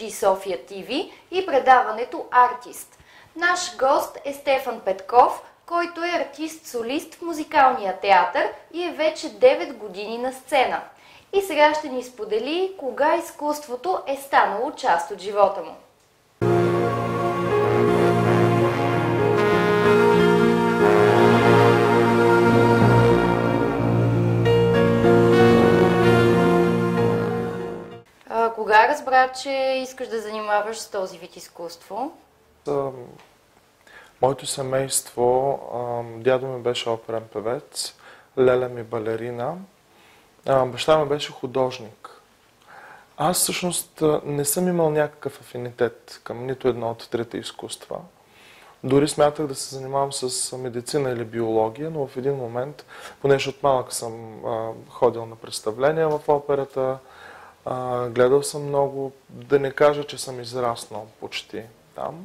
BTV София ТВ и предаването Артист. Наш гост е Стефан Петков, който е артист-солист в музикалния театър и е вече 9 години на сцена. И сега ще ни сподели кога изкуството е станало част от живота му. Кога разбра, че искаш да занимаваш с този вид изкуство? Моето семейство, дядо ми беше оперен певец, леля ми балерина, баща ми беше художник. Аз всъщност не съм имал някакъв афинитет към нито едно от трите изкуства. Дори смятах да се занимавам с медицина или биология, но в един момент, понеже от малък съм ходил на представления в операта, гледал съм много, да не кажа, че съм израснал почти там.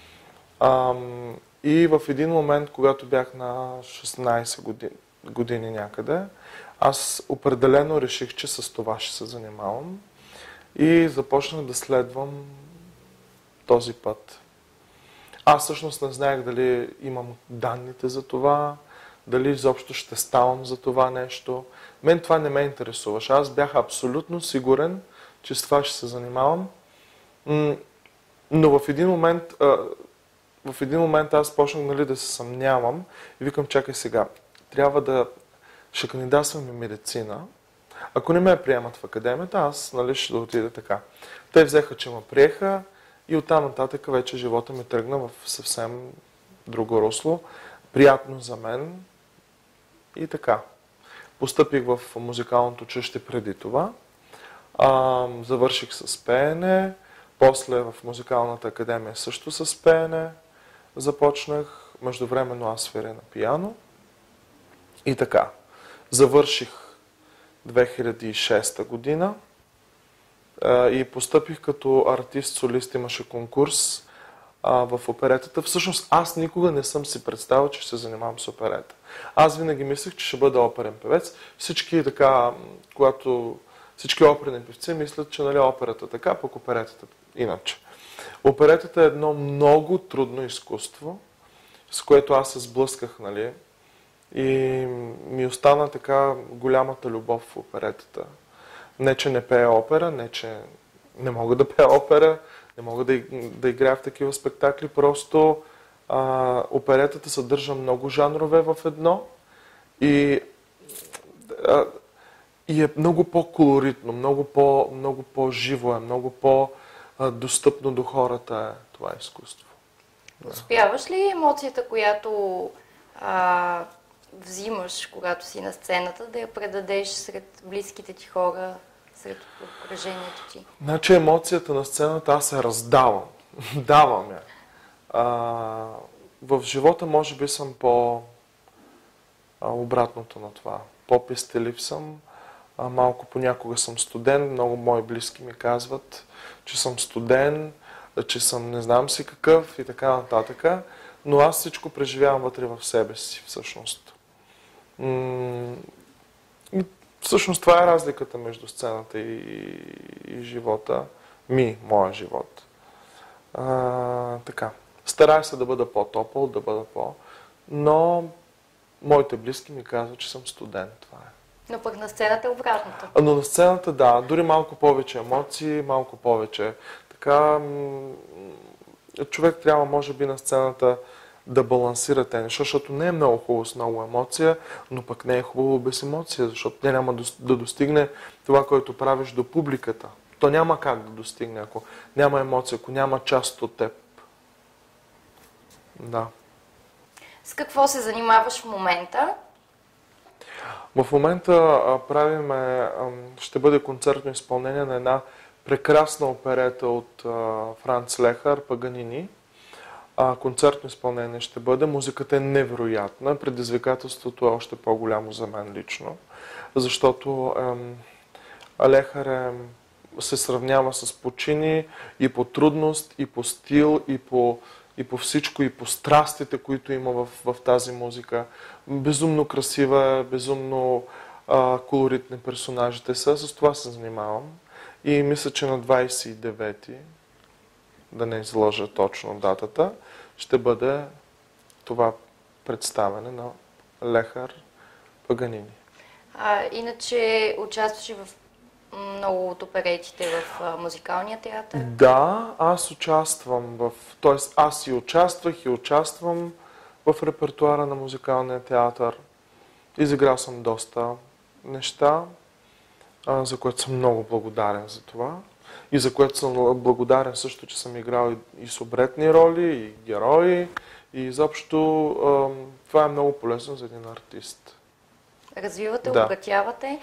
И в един момент, когато бях на 16 години някъде, аз определено реших, че с това ще се занимавам и започнах да следвам този път. Аз всъщност не знаех дали имам данните за това, дали изобщо ще ставам за това нещо. Мен това не ме интересуваше. Аз бях абсолютно сигурен, че с това ще се занимавам. Но в един момент аз почнах да се съмнявам и викам, чакай сега, ще кандидатствам и медицина. Ако не ме приемат в академията, аз ще да отида така. Те взеха, че ме приеха и оттам нататък вече живота ми тръгна в съвсем друго русло. Приятно за мен и така. Постъпих в музикалното училище преди това. Завърших с пеене. После в музикалната академия също с пеене започнах. Междувременно аз свиря на пиано. И така. Завърших 2006 година и постъпих като артист-солист. Имаше конкурс в оперетата. Всъщност аз никога не съм си представил, че ще се занимавам с оперета. Аз винаги мислех, че ще бъда оперен певец. Всички оперни певци мислят, че операта така, пък оперетата иначе. Оперетата е едно много трудно изкуство, с което аз се сблъсках, и ми остана така голямата любов в оперетата. Не, че не пея опера, не, че не мога да пея опера, не мога да играя в такива спектакли, просто оперетата съдържа много жанрове в едно и е много по-колоритно, много по-живо е, много по-достъпно до хората е това изкуство. Успяваш ли емоцията, която взимаш, когато си на сцената, да я предадеш сред близките ти хора, сред окръжението ти? Значи емоцията на сцената аз се раздавам. Давам я. В живота може би съм обратното на това. По-пестелив съм. Малко понякога съм студен. Много мои близки ми казват, че съм студен, че съм не знам си какъв и така нататък. Но аз всичко преживявам вътре в себе си, всъщност. Всъщност това е разликата между сцената и живота. Моя живот. Така. Старая се да бъда по-топъл, но моите близки ми казват, че съм студент. Това е. Но пък на сцената е обратното. Но на сцената, да. Дори малко повече емоции, малко повече. Така, човек трябва, може би, на сцената да балансира те неща, защото не е много хубаво с много емоция, но пък не е хубаво без емоция, защото тя няма да достигне това, което правиш до публиката. То няма как да достигне, ако няма емоция, ако няма част от теб. Да. С какво се занимаваш в момента? В момента ще бъде концертно изпълнение на една прекрасна оперета от Франц Лехар, Паганини. Концертно изпълнение ще бъде. Музиката е невероятна. Предизвикателството е още по-голямо за мен лично, защото Лехар се сравнява с Пучини и по трудност, и по стил, и по всичко, и по страстите, които има в тази музика. Безумно красива, безумно колоритни персонажите са. С това се занимавам. И мисля, че на 29-ти да не изложа точно датата, ще бъде това представяне на Лехар Паганини. Иначе участваш и в много от оперетите в музикалния театър? Да, аз участвам т.е. аз и участвах и участвам в репертуара на музикалния театър. Изиграл съм доста неща, за което съм много благодарен за това. И за което съм благодарен също, че съм играл и субретни роли, и герои. И изобщо това е много полезно за един артист. Развивате, Да. обогатявате.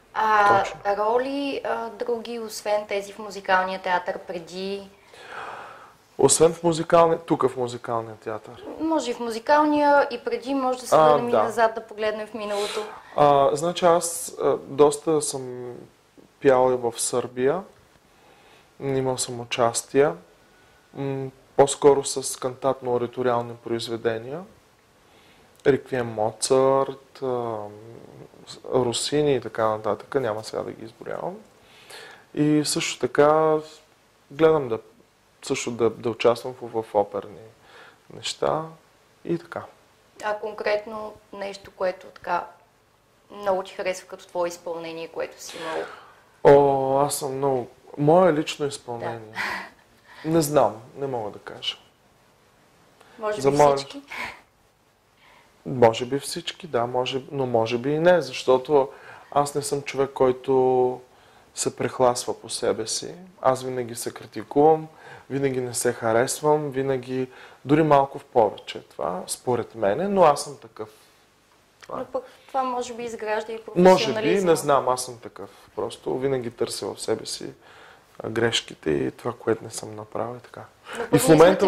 Роли други, освен тези в музикалния театър преди? Освен тук в музикалния театър. Може и в музикалния и преди, може да се върнем и назад да погледнем в миналото. Значи аз доста съм пял и в Сърбия. Имал съм участия. По-скоро с кантатно-ораториални произведения. Реквием Моцарт, Росини и така нататък. Няма сега да ги изброявам. И също така гледам да участвам в оперни неща и така. Конкретно нещо, което така много ти харесва като твое изпълнение, което си имал? Аз съм много... Мое лично изпълнение. Да. Не знам, не мога да кажа. Може би всички? Може би всички, да, но може би и не, защото аз не съм човек, който се прехласва по себе си. Аз винаги се критикувам, винаги не се харесвам, винаги, дори малко в повече. Това според мене, но аз съм такъв. Но пък това може би изгражда и професионализма. Може би, не знам, аз съм такъв. Просто винаги търся в себе си грешките и това, което не съм направил и така. И в момента,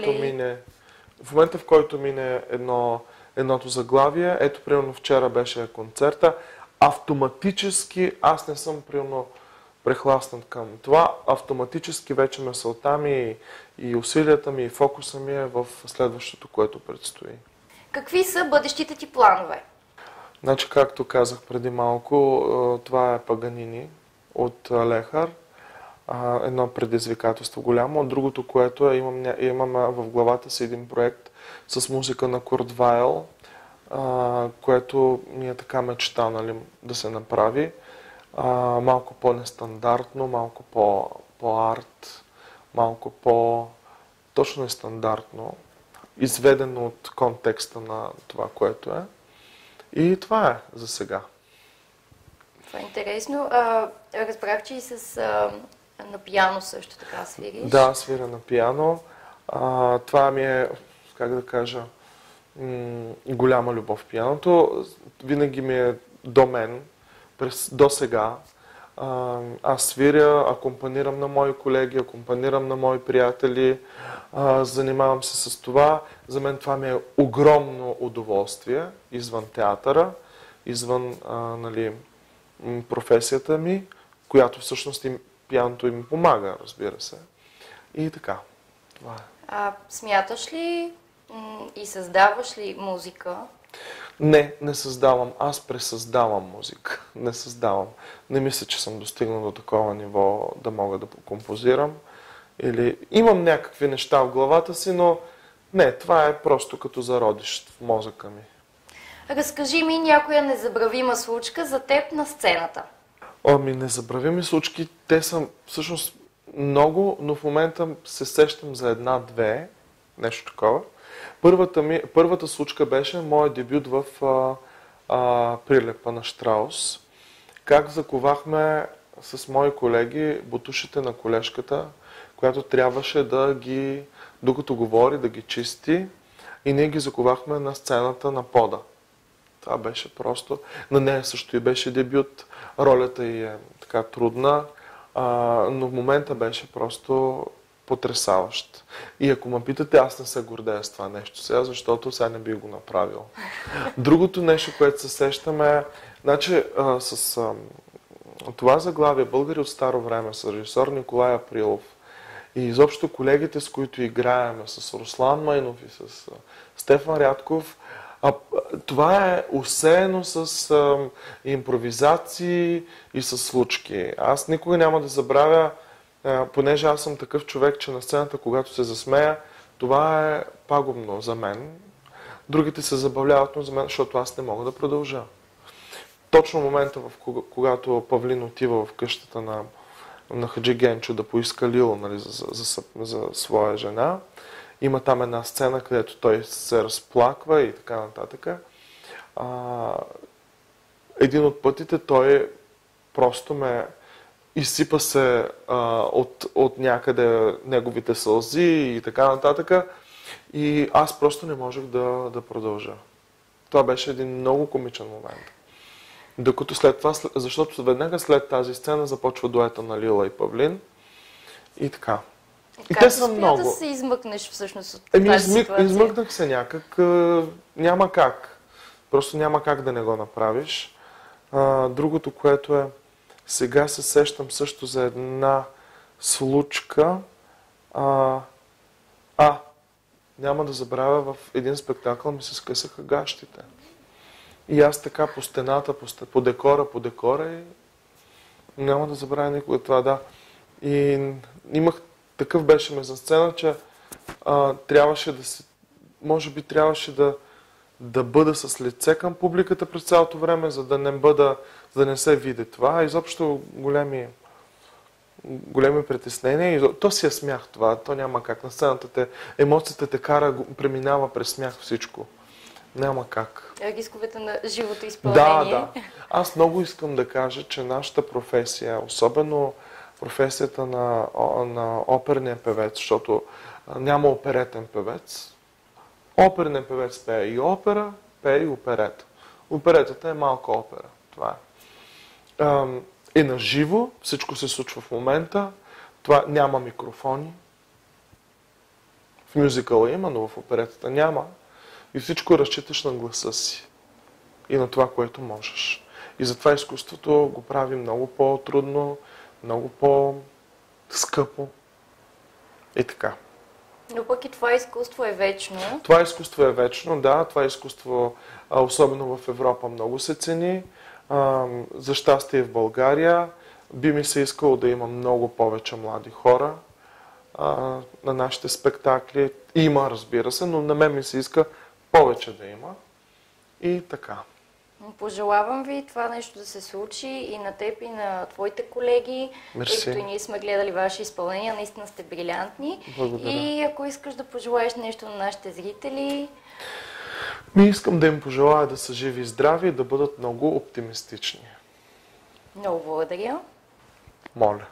в който мине едното заглавие, ето, примерно вчера беше концерта, автоматически аз не съм, примерно, прехласнат към това, автоматически вече мисълта ми и усилията ми и фокуса ми е в следващото, което предстои. Какви са бъдещите ти планове? Значи, както казах преди малко, това е Паганини от Лехар. Едно предизвикателство голямо. Другото, което е, имам в главата си един проект с музика на Курт Вайл, което ми е така мечта, нали, да се направи. Малко по-нестандартно, малко по-арт, малко по-точно нестандартно, изведено от контекста на това, което е. И това е за сега. Това е интересно. Разбрах, че и на пиано също така свириш. Да, свиря на пиано. Това ми е, как да кажа, голяма любов в пианото. Винаги ми е до мен, до сега. Аз свиря, акомпанирам на мои колеги, акомпанирам на мои приятели, занимавам се с това. За мен това ми е огромно удоволствие, извън театъра, извън нали, професията ми, която всъщност пианото им помага, разбира се. И така. Това е. Смяташ ли и създаваш ли музика? Не създавам. Аз пресъздавам музика. Не създавам. Не мисля, че съм достигнал до такова ниво да мога да композирам. Или имам някакви неща в главата си, но не, това е просто като зародиш в мозъка ми. Разкажи ми някоя незабравима случка за теб на сцената. Незабравими случки, те са всъщност много, но в момента се сещам за една-две, нещо такова. Първата случка беше моят дебют в Прилепа на Штраус. Как заковахме с мои колеги бутушите на колежката, която трябваше да ги, докато говори, да ги чисти, и ние ги заковахме на сцената на пода. Това беше просто. На нея също и беше дебют. Ролята й е така трудна, но в момента беше просто потресаващ. И ако ме питате, аз не се гордея с това нещо сега, защото сега не би го направил. Другото нещо, което се сещаме, значи с това заглавие "Българи от старо време" с режисьор Николай Априлов и изобщо колегите, с които играем, с Руслан Майнов и с Стефан Рядков, това е усеяно с импровизации и с случки. Аз никога няма да забравя понеже аз съм такъв човек, че на сцената, когато се засмея, това е пагубно за мен. Другите се забавляват, но за мен, защото аз не мога да продължа. Точно момента, в когато Павлин отива в къщата на Хаджи Генчо да поиска Лила, нали, за своя жена, има там една сцена, където той се разплаква и така нататък. Един от пътите той просто ме изсипа се от някъде неговите сълзи и така нататък. И аз просто не можех да продължа. Това беше един много комичен момент. Докато след това, защото веднага след тази сцена започва дуета на Лила и Павлин. И така. И те са много. Да се измъкнеш всъщност от тази ситуация? Измъкнах се някак. Няма как. Просто няма как да не го направиш. Другото, което е, сега се сещам също за една случка. Няма да забравя, в един спектакъл ми се скъсаха гащите. И аз така по стената, по декора и няма да забравя никога това, да. И такъв беше ме за сцена, че трябваше да се, може би трябваше да бъда с лице към публиката през цялото време, за да не се види това. Изобщо големи притеснения. И то си я смях това. То няма как. На сцената емоцията те кара, преминава през смях всичко. Няма как. Рисковете на живото изпълнение. Да. Аз много искам да кажа, че нашата професия, особено професията на оперния певец, защото няма оперетен певец. Оперният певец пее и опера, пее и оперета. Оперетата е малка опера. Това е на живо, всичко се случва в момента. Това няма микрофони. В мюзикъла има, но в оперетата няма. И всичко разчиташ на гласа си. И на това, което можеш. И затова изкуството го прави много по-трудно, много по-скъпо. И така. Но пък и това изкуство е вечно. Това изкуство е вечно, да. Това изкуство, особено в Европа, много се цени. За щастие в България би ми се искало да има много повече млади хора на нашите спектакли. Има, разбира се, но на мен ми се иска повече да има. И така. Пожелавам ви това нещо да се случи и на теб, и на твоите колеги. Мерси. Тъй като и ние сме гледали ваши изпълнения, наистина сте брилянтни. Благодаря. И ако искаш да пожелаеш нещо на нашите зрители... Искам да им пожелая да са живи и здрави и да бъдат много оптимистични. Много благодаря. Моля.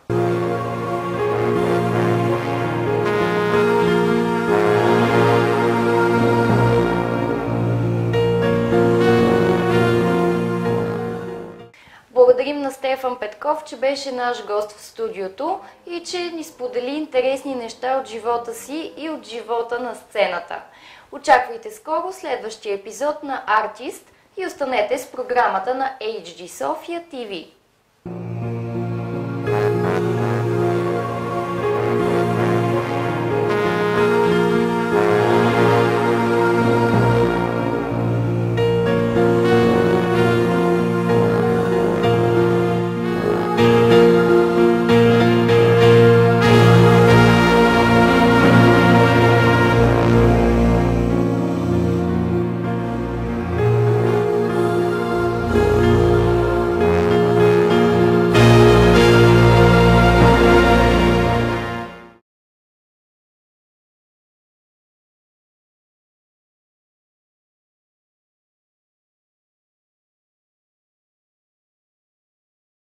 Благодарим на Стефан Петков, че беше наш гост в студиото и че ни сподели интересни неща от живота си и от живота на сцената. Очаквайте скоро следващия епизод на Артист и останете с програмата на HD София TV.